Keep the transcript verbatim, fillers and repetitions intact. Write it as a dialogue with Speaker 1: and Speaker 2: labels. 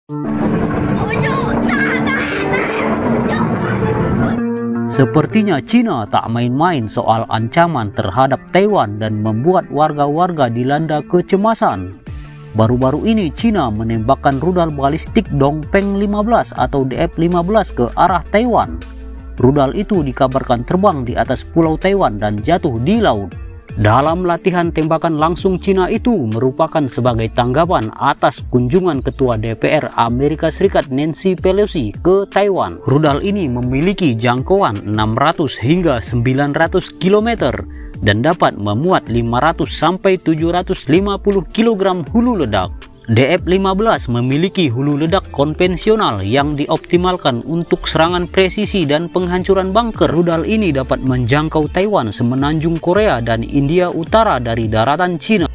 Speaker 1: Sepertinya Cina tak main-main soal ancaman terhadap Taiwan dan membuat warga-warga dilanda kecemasan. Baru-baru ini Cina menembakkan rudal balistik Dongfeng lima belas atau D F lima belas ke arah Taiwan. Rudal itu dikabarkan terbang di atas pulau Taiwan dan jatuh di laut. Dalam latihan tembakan langsung Cina itu merupakan sebagai tanggapan atas kunjungan Ketua D P R Amerika Serikat Nancy Pelosi ke Taiwan. Rudal ini memiliki jangkauan enam ratus hingga sembilan ratus kilometer dan dapat memuat lima ratus sampai tujuh ratus lima puluh kilogram hulu ledak. D F lima belas memiliki hulu ledak konvensional yang dioptimalkan untuk serangan presisi dan penghancuran bunker. Rudal ini dapat menjangkau Taiwan, semenanjung Korea, dan India Utara dari daratan Cina.